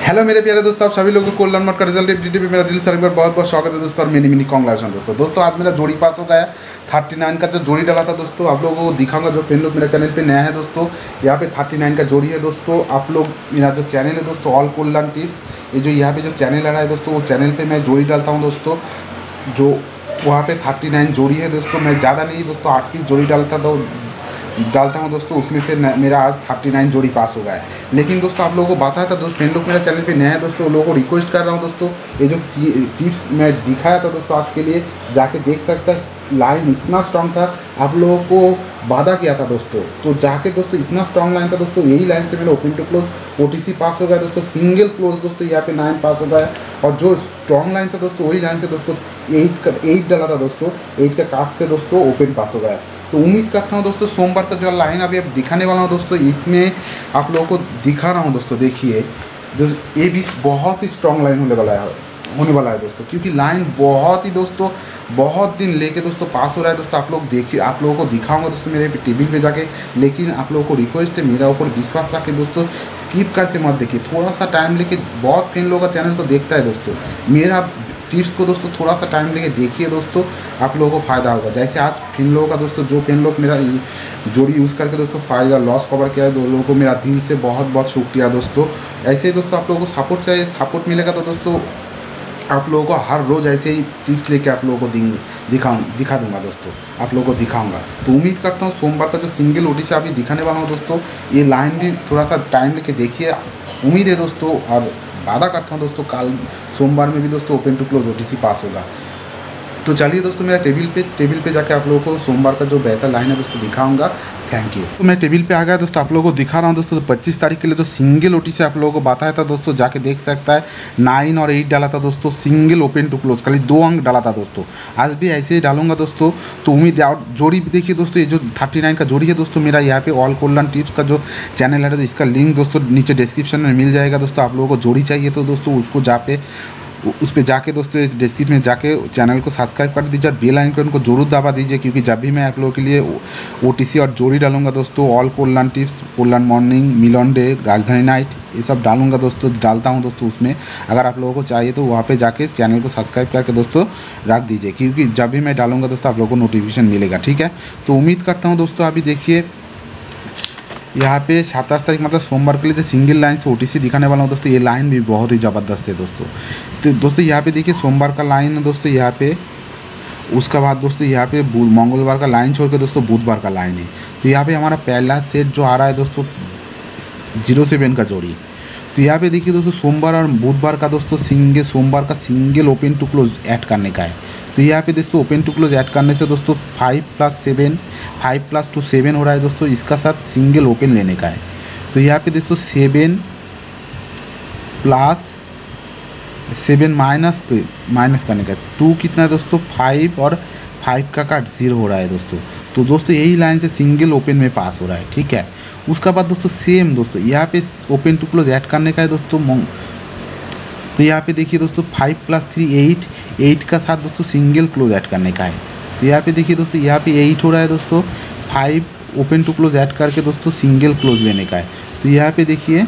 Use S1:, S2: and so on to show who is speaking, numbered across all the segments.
S1: Hello मेरे प्यारे दोस्तों, आप सभी लोगों को कल्याण मठ का रिजल्ट एफडीटी मेरा दिल से एक बार बहुत बहुत स्वागत है दोस्तों। और मिनी कांग्रेचुलेशन दोस्तों आज मेरा जोड़ी पास हो गया 39 का जो जोड़ी डाला था दोस्तों, आप लोगों को दिखाऊंगा। जो पेन लोग मेरे चैनल पे नया है दोस्तों, यहाँ पे 39 का जोड़ी है दोस्तों। आप लोग मेरा जो चैनल है दोस्तों ऑल कल्याण टिप्स, ये जो यहाँ पे जो चैनल आ रहा है दोस्तों, वो चैनल पर मैं जोड़ी डालता हूँ दोस्तों। जो वहाँ पे 39 जोड़ी है दोस्तों, मैं ज़्यादा नहीं दोस्तों 8 पीस जोड़ी डालता हूँ दोस्तों। उसमें से मेरा आज 39 जोड़ी पास हो गया है। लेकिन दोस्तों आप लोगों को बताया था दोस्तों, फ्रेंड लोग मेरा चैनल पे नया है दोस्तों, लोगों को रिक्वेस्ट कर रहा हूँ दोस्तों, ये जो टिप्स मैं दिखाया था दोस्तों आज के लिए जाके देख सकता है। लाइन इतना स्ट्रांग था, आप लोगों को वादा किया था दोस्तों, तो जाके दोस्तों इतना स्ट्रांग लाइन था दोस्तों। यही लाइन से मेरा ओपन टू क्लोज ओटीसी पास हो गया दोस्तों। सिंगल क्लोज दोस्तों यहाँ पे 9 पास हो गया। और जो स्ट्रांग लाइन था दोस्तों, वही लाइन से दोस्तों 8 डाला था दोस्तों, 8 का काट से दोस्तों ओपन पास हो गया। तो उम्मीद करता हूँ दोस्तों सोमवार का जो लाइन अभी अब दिखाने वाला हूँ दोस्तों, इसमें आप लोगों को दिखा रहा हूँ दोस्तों। देखिए जो ये भी बहुत ही स्ट्रॉन्ग लाइन होने वाला है दोस्तों, क्योंकि लाइन बहुत ही दोस्तों बहुत दिन लेके दोस्तों पास हो रहा है दोस्तों। आप लोग देखिए, आप लोगों को दिखाऊंगा दोस्तों मेरे टेबल पे जाके। लेकिन आप लोगों को रिक्वेस्ट है, मेरा ऊपर विश्वास रख के दोस्तों स्किप करके मत देखिए, थोड़ा सा टाइम लेके। बहुत फ्रेंड लोगों का चैनल तो देखता है दोस्तों, मेरा टिप्स को दोस्तों थोड़ा सा टाइम लेके देखिए दोस्तों, आप लोगों को फ़ायदा होगा। जैसे आज फ्रेंड लोगों का दोस्तों, जो फ्रेंड लोग मेरा जोड़ी यूज़ करके दोस्तों फ़ायदा लॉस कवर किया है, दो लोगों को मेरा दिल से बहुत बहुत शुक्रिया दोस्तों। ऐसे ही दोस्तों आप लोगों को सपोर्ट चाहिए, सपोर्ट मिलेगा तो दोस्तों आप लोगों को हर रोज़ ऐसे ही टिप्स लेके आप लोगों को दिखा दूंगा दोस्तों, आप लोगों को दिखाऊंगा। तो उम्मीद करता हूँ सोमवार का जो सिंगल ओटीसी अभी दिखाने वाला हूँ दोस्तों, ये लाइन भी थोड़ा सा टाइम लेके देखिए। उम्मीद है दोस्तों, और वादा करता हूँ दोस्तों कल सोमवार में भी दोस्तों ओपन टू क्लोज ओटीसी पास होगा। तो चलिए दोस्तों मेरा टेबल पे जाके आप लोगों को सोमवार का जो बेहतर लाइन है दोस्तों दिखाऊंगा। Thank you. तो मैं टेबल पे आ गया दोस्तों, आप लोगों को दिखा रहा हूँ दोस्तों। तो 25 तारीख के लिए जो सिंगल ओटीसी आप लोगों को बताया था दोस्तों, जाके देख सकता है। 9 और 8 डाला था दोस्तों, सिंगल ओपन टू क्लोज, खाली 2 अंक डाला था दोस्तों। आज भी ऐसे ही डालूंगा दोस्तों। तो उम्मीद है। और जोड़ी भी देखिए दोस्तों, ये जो 39 का जोड़ी है दोस्तों, मेरा यहाँ पे ऑल कल्याण टिप्स का जो चैनल है, तो इसका लिंक दोस्तों नीचे डिस्क्रिप्शन में मिल जाएगा दोस्तों। आप लोगों को जोड़ी चाहिए तो दोस्तों उसको उस पर जाके दोस्तों इस डिस्क्रिप्शन में जाके चैनल को सब्सक्राइब कर दीजिए और बेल आइकन को जरूर दबा दीजिए, क्योंकि जब भी मैं आप लोगों के लिए ओटीसी और जोड़ी डालूंगा दोस्तों, all Kalyan tips, Kalyan morning, Milan day, Rajdhani night, ये सब डालूंगा दोस्तों, डालता हूं दोस्तों उसमें। अगर आप लोगों को चाहिए तो वहाँ पे जाके चैनल को सब्सक्राइब करके दोस्तों रख दीजिए, क्योंकि जब भी मैं डालूंगा दोस्तों आप लोगों को नोटिफिकेशन मिलेगा। ठीक है, तो उम्मीद करता हूँ दोस्तों। अभी देखिए यहाँ पे 27 तारीख मतलब सोमवार के लिए जो सिंगल लाइन से ओटीसी दिखाने वाला हूँ दोस्तों, ये लाइन भी बहुत ही ज़बरदस्त है दोस्तों। तो दोस्तों यहाँ पे देखिए सोमवार का लाइन है दोस्तों यहाँ पे। उसके बाद दोस्तों यहाँ पे मंगलवार का लाइन छोड़ के दोस्तों बुधवार का लाइन है। तो यहाँ पे हमारा पहला सेट जो आ रहा है दोस्तों 07 का जोड़ी। तो यहाँ पे देखिए दोस्तों सोमवार और बुधवार का दोस्तों सोमवार का single open to close add करने का है। तो यहाँ पे दोस्तों ओपन टू क्लोज ऐड करने से दोस्तों 5 + 2 7 हो रहा है दोस्तों। इसका साथ सिंगल ओपन लेने का है। तो यहाँ पे दोस्तों 7 + 7 माइनस करने का है। 2 कितना है दोस्तों 5, और 5 का काट 0 हो रहा है दोस्तों। तो दोस्तों यही लाइन से सिंगल ओपन में पास हो रहा है। ठीक है, उसका बाद दोस्तों सेम दोस्तों यहाँ पे ओपन टू क्लोज ऐड करने का है दोस्तों। तो यहाँ पे देखिए दोस्तों 5 + 3 8 का साथ दोस्तों सिंगल क्लोज ऐड करने का है। तो यहाँ पे देखिए दोस्तों यहाँ पे 8 हो रहा है दोस्तों, 5 ओपन टू क्लोज ऐड करके दोस्तों सिंगल क्लोज लेने का है। तो यहाँ पे देखिए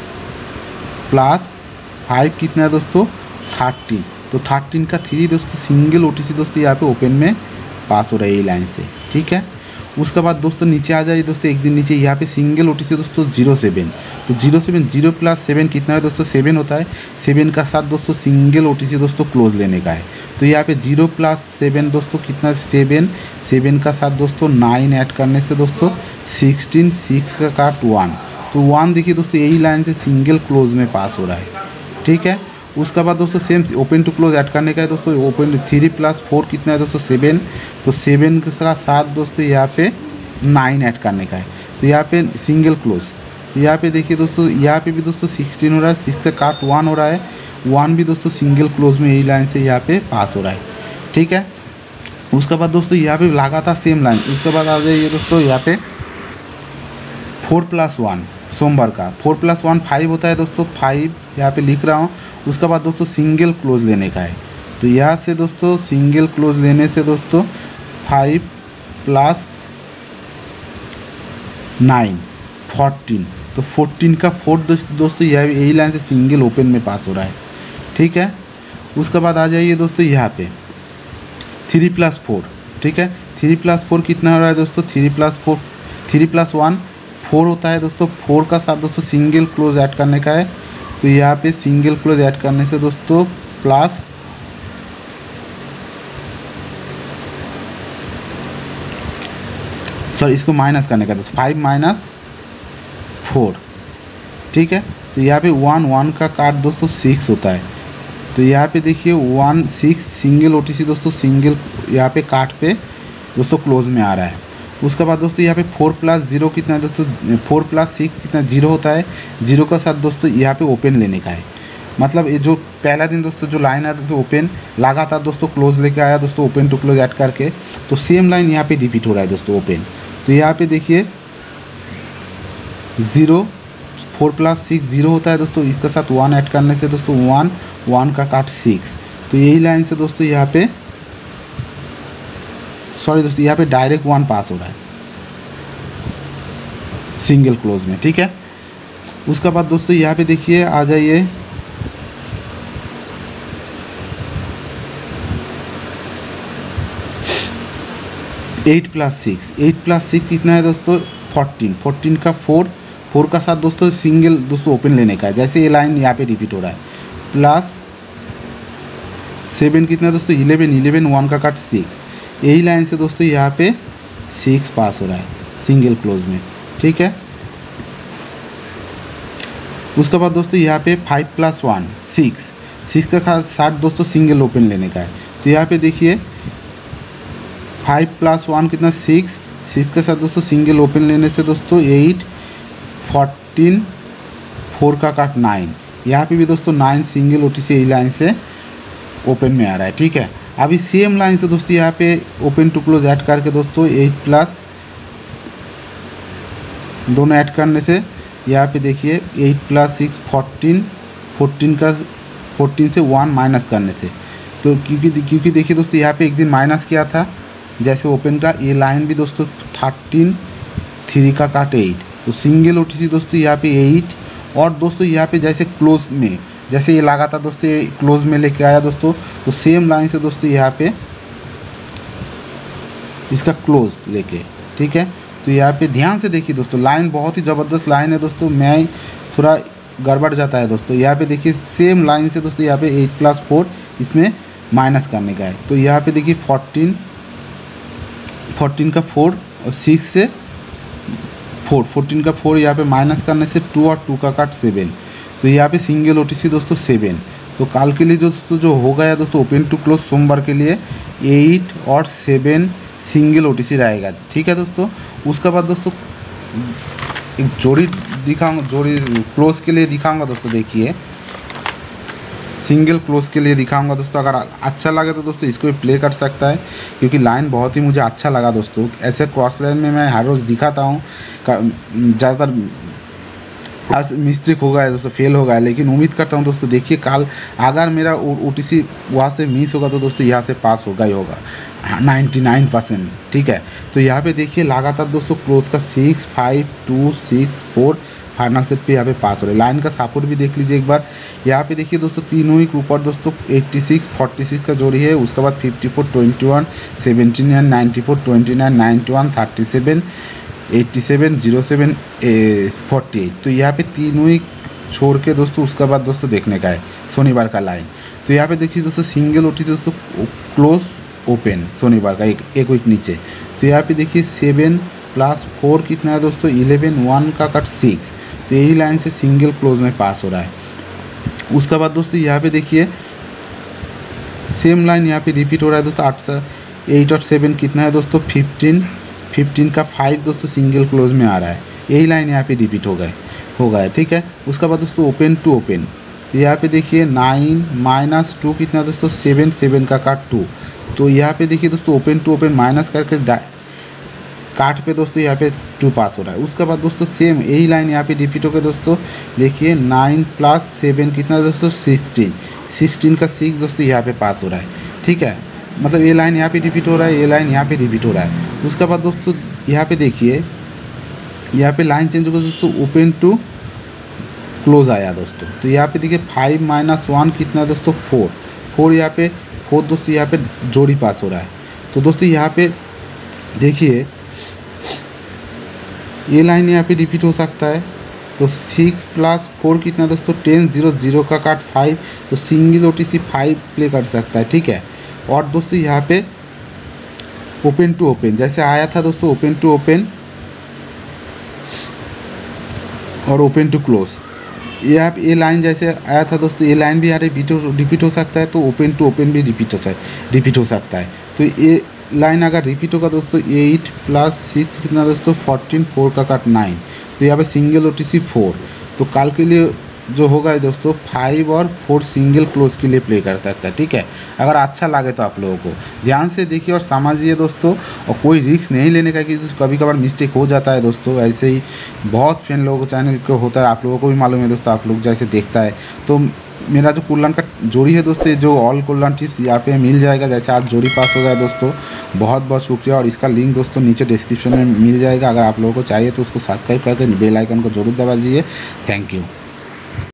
S1: +5 कितना है दोस्तों 13। तो 13 का 3 दोस्तों सिंगल ओटीसी दोस्तों यहाँ पे ओपन में पास हो रहा है यही लाइन से। ठीक है, उसके बाद दोस्तों नीचे आ जाइए दोस्तों, एक दिन नीचे यहाँ पे सिंगल ओटीसी दोस्तों 07। तो 07 0 + 7 कितना है दोस्तों 7 होता है। 7 का साथ दोस्तों सिंगल ओटीसी दोस्तों क्लोज लेने का है। तो यहाँ पे 0 + 7 दोस्तों कितना 7 का साथ दोस्तों 9 ऐड करने से दोस्तों 16, 6 का काट 1। तो 1 देखिए दोस्तों यही लाइन से सिंगल क्लोज में पास हो रहा है। ठीक है, उसके बाद दोस्तों same open to close add करने का है दोस्तों। ओपन 3 + 4 कितना है दोस्तों 7। तो 7 के साथ दोस्तों यहाँ पे 9 ऐड करने का है। तो यहाँ पे सिंगल क्लोज। तो यहाँ पे देखिए दोस्तों यहाँ पे भी दोस्तों 16 हो रहा है, 6 का काट 1 हो रहा है। 1 भी दोस्तों सिंगल क्लोज में यही लाइन से यहाँ पे पास हो रहा है। ठीक है, उसके बाद दोस्तों यहाँ पे लगा था सेम लाइन। उसके बाद आ जाइए दोस्तों यहाँ पे 4 + 1 सोमवार का 4 + 1 5 होता है दोस्तों। 5 यहाँ पे लिख रहा हूँ। उसके बाद दोस्तों सिंगल क्लोज लेने का है। तो यहाँ से दोस्तों सिंगल क्लोज लेने से दोस्तों 5 + 9 14। तो 14 का 4 दोस्तों यही लाइन से सिंगल ओपन में पास हो रहा है, ठीक है। उसके बाद आ जाइए दोस्तों यहाँ पे 3+4, ठीक है। 3+4 कितना हो रहा है दोस्तों, 3+1 4 होता है दोस्तों। 4 का साथ दोस्तों सिंगल क्लोज ऐड करने का है, तो यहाँ पे सिंगल क्लोज ऐड करने से दोस्तों प्लस इसको माइनस करने का दोस्तों 5 - 4, ठीक है। तो यहाँ पे 1 का काट दोस्तों 6 होता है, तो यहाँ पे देखिए 1 6 सिंगल OTC दोस्तों सिंगल यहाँ पे काट पे दोस्तों क्लोज में आ रहा है। उसके बाद दोस्तों यहाँ पे 4+0 कितना है दोस्तों, 4+6 कितना 0 होता है। 0 का साथ दोस्तों यहाँ पे ओपन लेने का है, मतलब ये जो पहला दिन दोस्तों जो लाइन आया तो ओपन लगातार दोस्तों क्लोज लेके आया दोस्तों, ओपन टू क्लोज ऐड करके, तो सेम लाइन यहाँ पे रिपीट हो रहा है दोस्तों ओपन। तो यहाँ पे देखिए 0 4+6 0 होता है दोस्तों, इसके साथ 1 ऐड करने से दोस्तों 1 का काट 6, तो यही लाइन से दोस्तों यहाँ पे दोस्तों यहाँ पे डायरेक्ट 1 पास हो रहा है सिंगल क्लोज में, ठीक है। उसके बाद दोस्तों यहाँ पे देखिए आ जाइए 8+6 कितना है दोस्तों 14 का 4 का साथ दोस्तों सिंगल दोस्तों ओपन लेने का है, जैसे ये लाइन यहाँ पे रिपीट हो रहा है। +7 कितना है दोस्तों 11 1 का काट 6, यही लाइन से दोस्तों यहाँ पे 6 पास हो रहा है सिंगल क्लोज में, ठीक है। उसके बाद दोस्तों यहाँ पे 5+1 6 का साथ दोस्तों सिंगल ओपन लेने का है, तो यहाँ पे देखिए 5+1 कितना 6 के साथ दोस्तों सिंगल ओपन लेने से दोस्तों 8 14 4 का काट 9, यहाँ पे भी दोस्तों 9 सिंगल OTC यही लाइन से ओपन में आ रहा है, ठीक है। अभी सेम लाइन से दोस्तों यहाँ पे ओपन टू क्लोज ऐड करके दोस्तों 8+ दोनों ऐड करने से यहाँ पे देखिए 8+6 14 से 1 माइनस करने से, तो क्योंकि देखिए दोस्तों यहाँ पे एक दिन माइनस किया था जैसे ओपन का, ये लाइन भी दोस्तों 13 3 का काट 8, तो सिंगल OTC दोस्तों यहाँ पे 8, और दोस्तों यहाँ पे जैसे क्लोज में जैसे ये लगा था दोस्तों ये क्लोज में लेके आया दोस्तों, तो सेम लाइन से दोस्तों यहाँ पे इसका क्लोज लेके, ठीक है। तो यहाँ पे ध्यान से देखिए दोस्तों लाइन बहुत ही ज़बरदस्त लाइन है दोस्तों, मैं थोड़ा गड़बड़ जाता है दोस्तों। यहाँ पे देखिए सेम लाइन से दोस्तों यहाँ पे 8+4 इसमें माइनस करने का है, तो यहाँ पे देखिए 14 का 4 और 6 से 14 का 4 यहाँ पे माइनस करने से 2 और 2 का काट 7, तो यहाँ पे सिंगल OTC दोस्तों 7। तो कल के लिए दोस्तों जो हो गया दोस्तों ओपन टू क्लोज सोमवार के लिए 8 और 7 सिंगल OTC रहेगा, ठीक है दोस्तों। उसके बाद दोस्तों एक जोड़ी दिखाऊंगा, जोड़ी क्लोज के लिए दिखाऊंगा दोस्तों, देखिए सिंगल क्लोज के लिए दिखाऊंगा दोस्तों। अगर अच्छा लगे तो दोस्तों इसको भी प्ले कर सकता है, क्योंकि लाइन बहुत ही मुझे अच्छा लगा दोस्तों। ऐसे क्रॉस लाइन में मैं हर रोज़ दिखाता हूँ, ज़्यादातर आज मिस्टेक हो गया दोस्तों, फेल हो गया, लेकिन उम्मीद करता हूँ दोस्तों देखिए कल अगर मेरा OTC वहाँ से मिस होगा तो दोस्तों यहाँ से पास होगा ही होगा 99%, ठीक है। तो यहाँ पे देखिए लगातार दोस्तों क्लोज का 6 5 2 6 4 फाइनल सेट पे यहाँ पे पास हो रहा है। लाइन का सपोर्ट भी देख लीजिए एक बार, यहाँ पे देखिए दोस्तों तीनों ही ऊपर दोस्तों 86 46 का जोड़ी है, उसके बाद 54 21 79 94 29 91 37 87 07 48, तो यहाँ पे तीनों ही छोड़ के दोस्तों उसके बाद दोस्तों देखने का है शनिवार का लाइन। तो यहाँ पे देखिए दोस्तों सिंगल OTC दोस्तों क्लोज ओपन शनिवार का एक वीक नीचे, तो यहाँ पे देखिए 7+4 कितना है दोस्तों 11 1 का कट 6, तो यही लाइन से सिंगल क्लोज में पास हो रहा है। उसके बाद दोस्तों यहाँ पे देखिए सेम लाइन यहाँ पे रिपीट हो रहा है दोस्तों 8 और 7 कितना है दोस्तों 15 का 5 दोस्तों सिंगल क्लोज में आ रहा है, यही लाइन यहाँ पे रिपीट हो गया, ठीक है। उसके बाद दोस्तों ओपन टू ओपन, यहाँ पे देखिए 9 - 2 कितना दोस्तों 7 का काट 2, तो यहाँ पे देखिए दोस्तों ओपन टू ओपन माइनस करके काट पे दोस्तों यहाँ पे 2 पास हो रहा है। उसके बाद दोस्तों सेम यही लाइन यहाँ पे रिपीट हो गया दोस्तों, देखिए 9+7 कितना दोस्तों 16 का 6 दोस्तों यहाँ पे पास हो रहा है, ठीक है। मतलब ये लाइन यहाँ पे रिपीट हो रहा है, ये लाइन यहाँ पे रिपीट हो रहा है। उसके बाद दोस्तों यहाँ पे देखिए यहाँ पे लाइन चेंज होकर दोस्तों ओपन टू क्लोज आया दोस्तों। तो यहाँ पे देखिए 5 - 1 कितना है दोस्तों 4 यहाँ पे 4 दोस्तों यहाँ पे जोड़ी पास हो रहा है। तो दोस्तों यहाँ पे देखिए ये लाइन यहाँ पे रिपीट हो सकता है। तो 6 + 4 कितना दोस्तों 10 0 0 का काट 5, तो सिंगल OTC 5 प्ले कर सकता है, ठीक है। और दोस्तों यहाँ पे ओपन टू ओपन जैसे आया था दोस्तों, ओपन टू ओपन और ओपन टू क्लोज, ये आप ये लाइन जैसे आया था दोस्तों, ये लाइन भी यहाँ रिपीट हो सकता है। तो ओपन टू ओपन भी रिपीट हो सकता है। तो ये लाइन अगर रिपीट होगा दोस्तों 8 + 6 कितना दोस्तों 14 4 का काट 9, तो यहाँ पे सिंगल OTC 4। तो कल के लिए जो होगा दोस्तों 5 और 4 सिंगल क्लोज के लिए प्ले कर सकता है, ठीक है। अगर अच्छा लगे तो आप लोगों को ध्यान से देखिए और समझिए दोस्तों, और कोई रिस्क नहीं लेने का, कि कभी कभार मिस्टेक हो जाता है दोस्तों। ऐसे ही बहुत फ्रेंड लोगों को चैनल को होता है, आप लोगों को भी मालूम है दोस्तों, आप लोग जैसे देखता है। तो मेरा जो कुल्लान का जोड़ी है दोस्तों, जो ऑल कुल्लान टिप्स यहाँ पे मिल जाएगा। जैसे आज जोड़ी पास हो गया दोस्तों, बहुत बहुत शुक्रिया। और इसका लिंक दोस्तों नीचे डिस्क्रिप्शन में मिल जाएगा। अगर आप लोगों को चाहिए तो उसको सब्सक्राइब करके बेल आइकन को जरूर दबा दीजिए। Thank you.